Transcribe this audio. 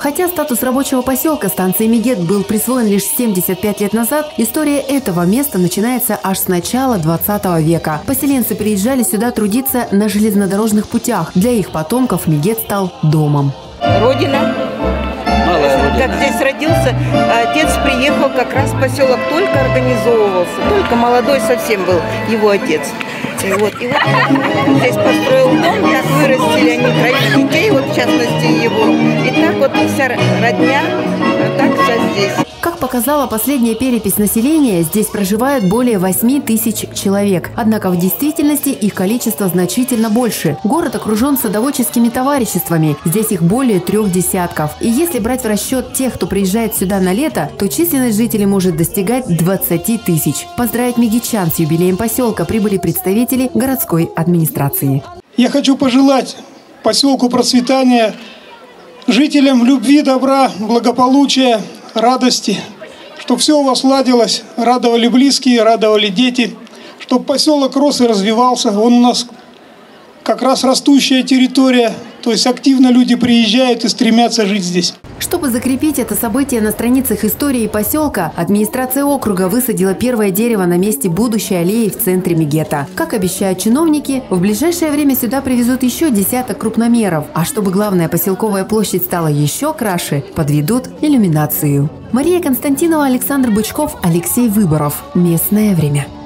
Хотя статус рабочего поселка станции Мегет был присвоен лишь 75 лет назад, история этого места начинается аж с начала 20 века. Поселенцы приезжали сюда трудиться на железнодорожных путях. Для их потомков Мегет стал домом. Родина. Как здесь родился, отец приехал, как раз поселок только организовывался, только молодой совсем был его отец. И вот здесь построил дом, так вырастили они 3 детей, вот в частности его. И так вот вся родня, так вся здесь. Как показала последняя перепись населения, здесь проживает более 8 тысяч человек. Однако в действительности их количество значительно больше. Город окружен садоводческими товариществами. Здесь их более 3 десятков. И если брать в расчет тех, кто приезжает сюда на лето, то численность жителей может достигать 20 тысяч. Поздравить мегетчан с юбилеем поселка прибыли представители городской администрации. Я хочу пожелать поселку процветания, жителям любви, добра, благополучия, радости, чтобы все у вас ладилось, радовали близкие, радовали дети, чтобы поселок рос и развивался. Он у нас как раз растущая территория, то есть активно люди приезжают и стремятся жить здесь. Чтобы закрепить это событие на страницах истории поселка, администрация округа высадила первое дерево на месте будущей аллеи в центре Мегета. Как обещают чиновники, в ближайшее время сюда привезут еще десяток крупномеров. А чтобы главная поселковая площадь стала еще краше, подведут иллюминацию. Мария Константинова, Александр Бычков, Алексей Выборов. Местное время.